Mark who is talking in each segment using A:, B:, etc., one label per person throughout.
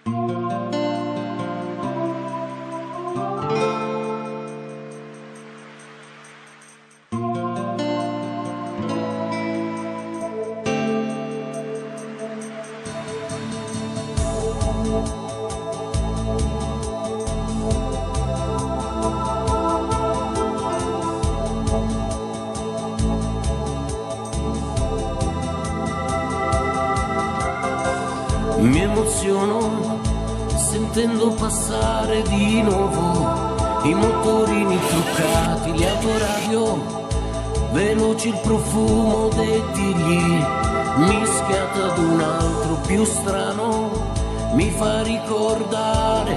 A: Mi emoziono sentendo passare di nuovo i motorini truccati, gli autoradio, veloci il profumo dei tigli, mischiato ad un altro più strano, mi fa ricordare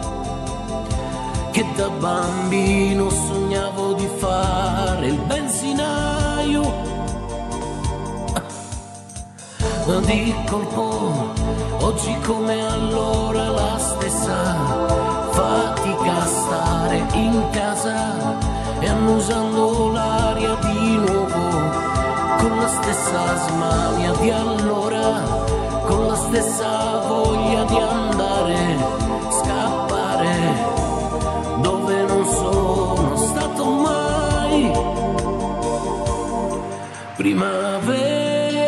A: che da bambino sognavo di fare il benzinaio. Di colpo, oggi come allora la stessa fatica a stare in casa e annusando l'aria di nuovo, con la stessa smania di allora, con la stessa voglia di andare, scappare dove non sono stato mai. Primavera,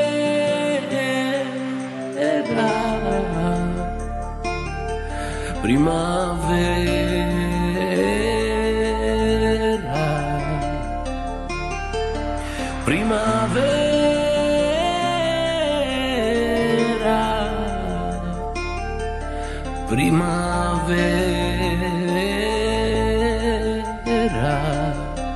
A: primavera, primavera, primavera,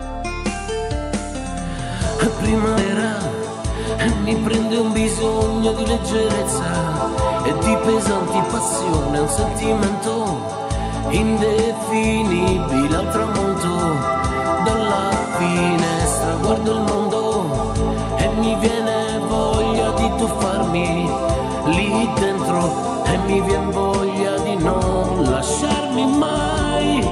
A: primavera, mi prende un bisogno di leggerezza e di pesanti passione, un sentimento indefinibile al tramonto. Dalla finestra guardo il mondo e mi viene voglia di tuffarmi lì dentro e mi viene voglia di non lasciarmi mai.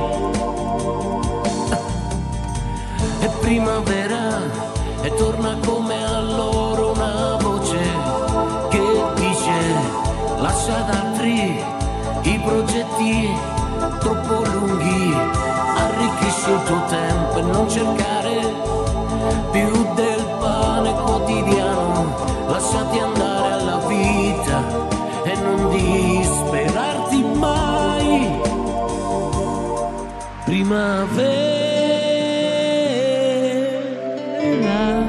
A: È primavera e torna come allora una voce che dice: lascia ad altri i progetti troppo lunghi, arricchisci il tuo tempo e non cercare più del pane quotidiano, lasciati andare alla vita e non disperarti mai. Primavera,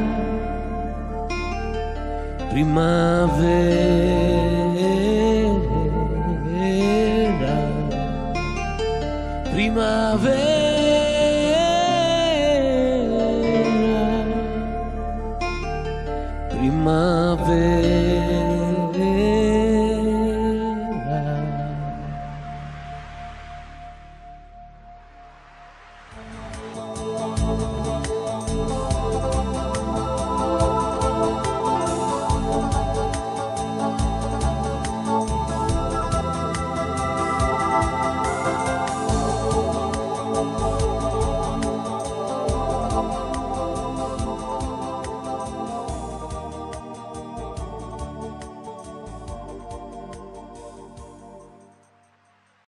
A: primavera, primavera.